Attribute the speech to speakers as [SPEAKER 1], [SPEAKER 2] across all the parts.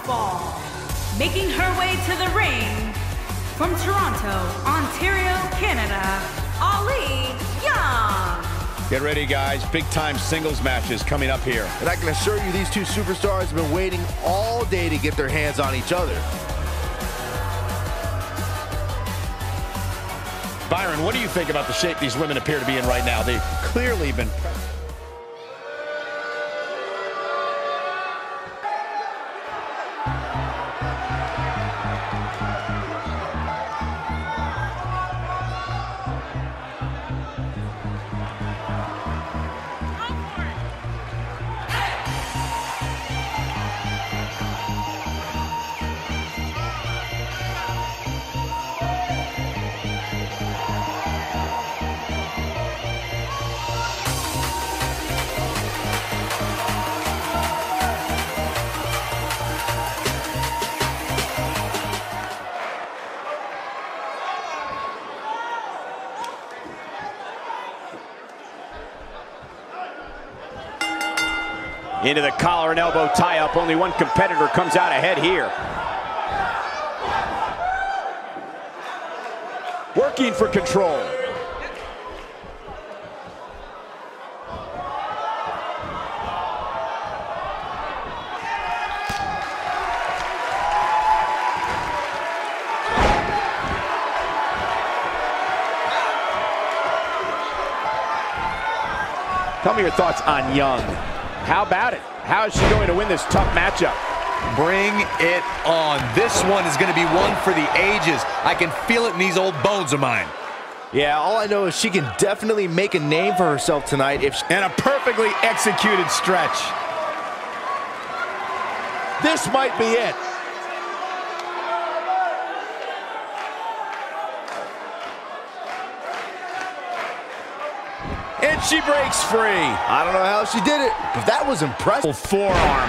[SPEAKER 1] Fall. Making her way to the ring from Toronto, Ontario, Canada, Aliyah.
[SPEAKER 2] Get ready, guys. Big-time singles matches coming up here.
[SPEAKER 3] And I can assure you these two superstars have been waiting all day to get their hands on each other.
[SPEAKER 2] Byron, what do you think about the shape these women appear to be in right now? They've clearly been... Into the collar and elbow tie-up. Only one competitor comes out ahead here. Working for control. Tell me your thoughts on Young. How about it? How is she going to win this tough matchup?
[SPEAKER 4] Bring it on. This one is going to be one for the ages. I can feel it in these old bones of mine.
[SPEAKER 3] Yeah, all I know is she can definitely make a name for herself tonight if she...
[SPEAKER 2] And a perfectly executed stretch. This might be it. And she breaks free.
[SPEAKER 3] I don't know how she did it, but that was impressive.
[SPEAKER 2] Forearm.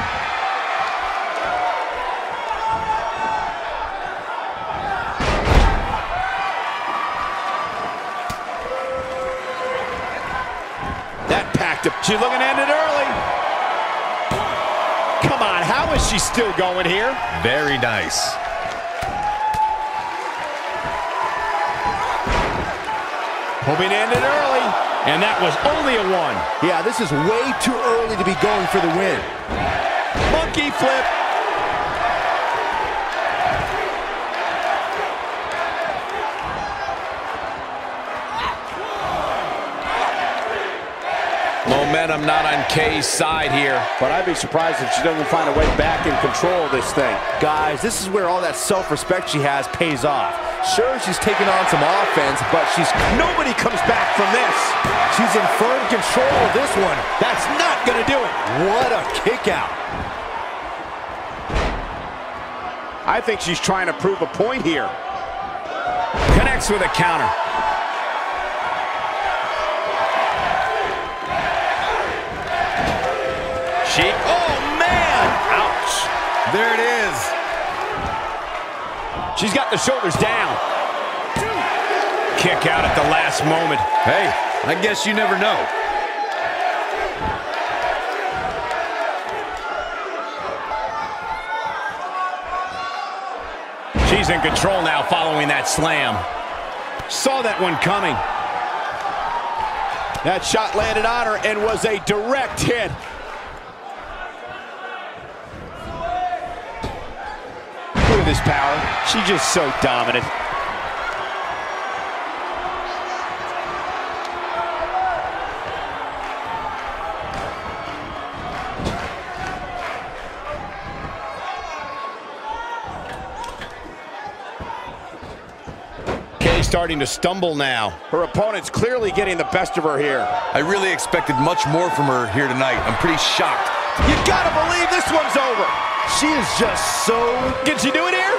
[SPEAKER 2] That packed up. She's looking to end it early. Come on, how is she still going here?
[SPEAKER 4] Very nice.
[SPEAKER 2] Hoping to end it early. And that was only a one.
[SPEAKER 3] Yeah, this is way too early to be going for the win.
[SPEAKER 2] Monkey flip. Momentum not on Kay's side here, but I'd be surprised if she doesn't find a way back and control this thing.
[SPEAKER 3] Guys, this is where all that self-respect she has pays off. Sure, she's taking on some offense, but
[SPEAKER 2] nobody comes back from this.
[SPEAKER 3] She's in firm control of this one.
[SPEAKER 2] That's not going to do it.
[SPEAKER 3] What a kick out.
[SPEAKER 2] I think she's trying to prove a point here. Connects with a counter. Oh, man! Ouch.
[SPEAKER 4] There it is.
[SPEAKER 2] She's got the shoulders down. Kick out at the last moment.
[SPEAKER 4] Hey, I guess you never know.
[SPEAKER 2] She's in control now following that slam. Saw that one coming. That shot landed on her and was a direct hit. Look at this power. She's just so dominant. Kay's starting to stumble now. Her opponent's clearly getting the best of her here.
[SPEAKER 4] I really expected much more from her here tonight. I'm pretty shocked.
[SPEAKER 2] You gotta believe this one's over.
[SPEAKER 3] She is just so...
[SPEAKER 2] Can she do it here?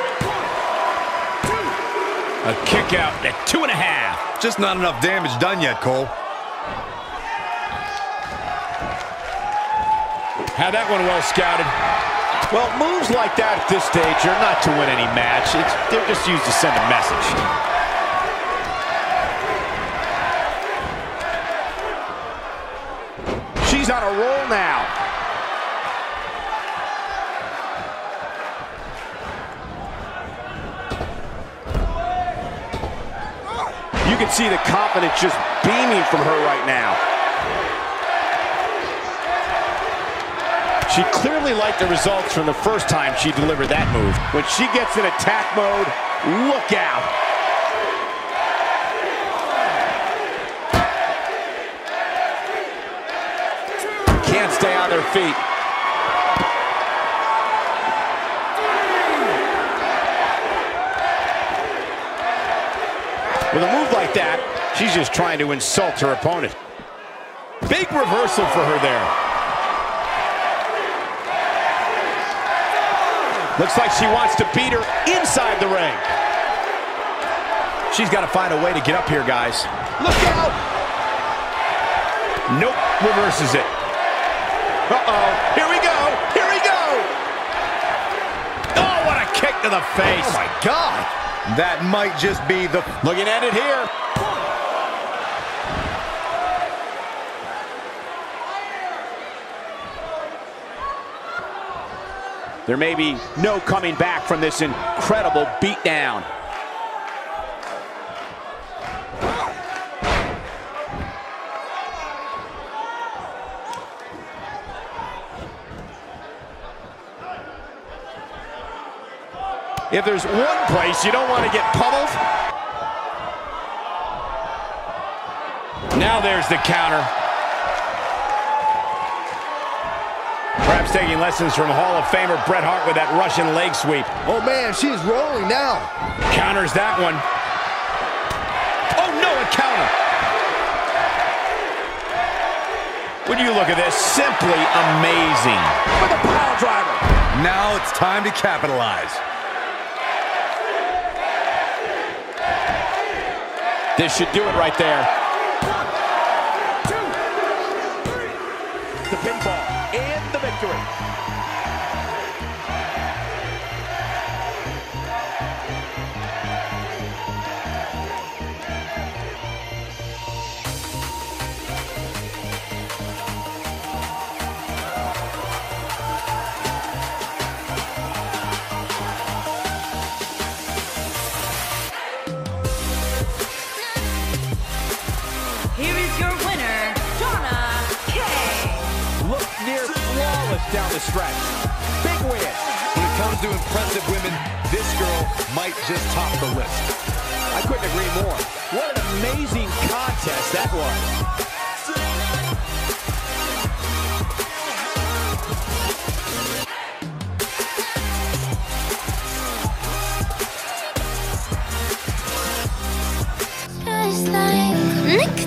[SPEAKER 2] A kick out at 2.5.
[SPEAKER 4] Just not enough damage done yet, Cole.
[SPEAKER 2] Had that one well scouted. Well, moves like that at this stage are not to win any match. They're just used to send a message. She's on a roll now. You can see the confidence just beaming from her right now. She clearly liked the results from the first time she delivered that move. When she gets in attack mode, look out. Can't stay on their feet. With a move like that, she's just trying to insult her opponent. Big reversal for her there. Looks like she wants to beat her inside the ring.
[SPEAKER 3] She's got to find a way to get up here, guys.
[SPEAKER 2] Look out! Nope, reverses it. Uh-oh, here we go, here we go! Oh, what a kick to the face.
[SPEAKER 3] Oh my God! That might just be the...
[SPEAKER 2] Looking at it here. There may be no coming back from this incredible beatdown. If there's one place you don't want to get pummeled. Now there's the counter. Perhaps taking lessons from Hall of Famer Bret Hart with that Russian leg sweep.
[SPEAKER 3] Oh man, she's rolling now.
[SPEAKER 2] Counters that one. Oh no, a counter. Would you look at this? Simply amazing. With a power driver.
[SPEAKER 4] Now it's time to capitalize.
[SPEAKER 2] This should do it right there.
[SPEAKER 3] 1, 2, 3. The pinfall and the victory.
[SPEAKER 1] Here is your winner, Dakota Kai.
[SPEAKER 3] Look near flawless down the stretch. Big win.
[SPEAKER 4] When it comes to impressive women, this girl might just top the list.
[SPEAKER 3] I couldn't agree more. What an amazing contest that was.
[SPEAKER 5] Just like